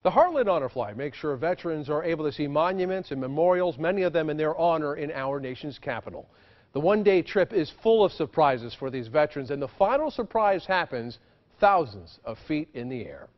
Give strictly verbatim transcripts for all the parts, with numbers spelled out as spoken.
The Heartland Honor Flight makes sure veterans are able to see monuments and memorials, many of them in their honor in our nation's capital. The one-day trip is full of surprises for these veterans, and the final surprise happens thousands of feet in the air.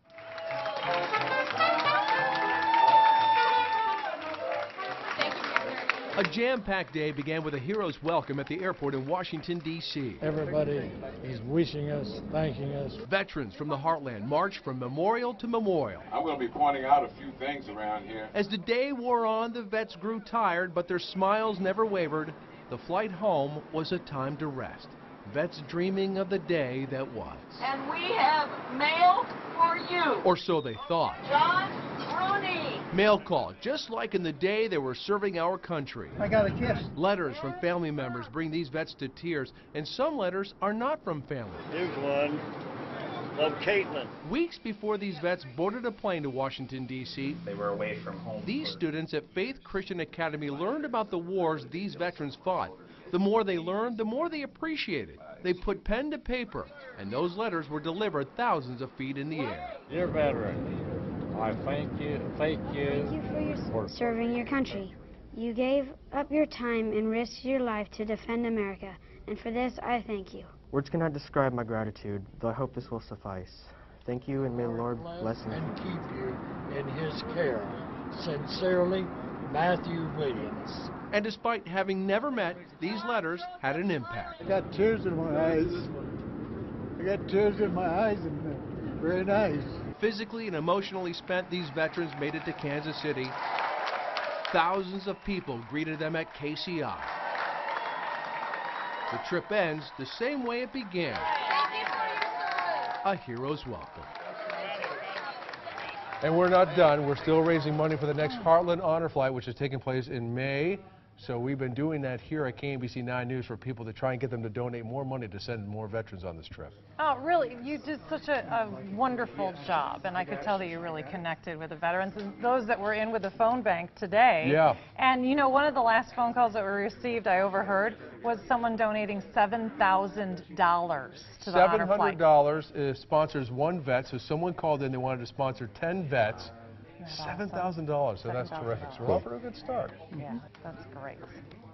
A jam-packed day began with a hero's welcome at the airport in Washington, D C Everybody is wishing us, thanking us. Veterans from the Heartland marched from memorial to memorial. I'm going to be pointing out a few things around here. As the day wore on, the vets grew tired, but their smiles never wavered. The flight home was a time to rest. Vets dreaming of the day that was. And we have mail for you. Or so they thought. John Rooney. Mail call, just like in the day they were serving our country. I got a kiss. Letters from family members bring these vets to tears, and some letters are not from family. Here's one. Love, Caitlin. Weeks before these vets boarded a plane to Washington, D C, they were away from home. These students at Faith Christian Academy learned about the wars these veterans fought. The more they learned, the more they appreciated. They put pen to paper, and those letters were delivered thousands of feet in the air. Dear veteran, I thank you, thank you. Thank you for your for serving your country. You gave up your time and risked your life to defend America, and for this I thank you. Words cannot describe my gratitude, though I hope this will suffice. Thank you, and may the Lord bless you. And keep you in his care. Sincerely, Matthew Williams. And despite having never met, these letters had an impact. I got tears in my eyes. I got tears in my eyes, and uh, very nice. Physically and emotionally spent, these veterans made it to Kansas City. Thousands of people greeted them at K C I. The trip ends the same way it began. A hero's welcome. And we're not done. We're still raising money for the next Heartland Honor Flight, which is taking place in May. So we've been doing that here at K M B C nine News for people to try and get them to donate more money to send more veterans on this trip. Oh, really? You did such a, a wonderful job, and I could tell that you really connected with the veterans and those that were in with the phone bank today. Yeah. And you know, one of the last phone calls that we received, I overheard, was someone donating seven thousand dollars to the honor flight. seven hundred dollars is, sponsors one vet, so someone called in, they wanted to sponsor ten vets. seven thousand dollars, so that's terrific. So we're off to a good start. Yeah, that's great.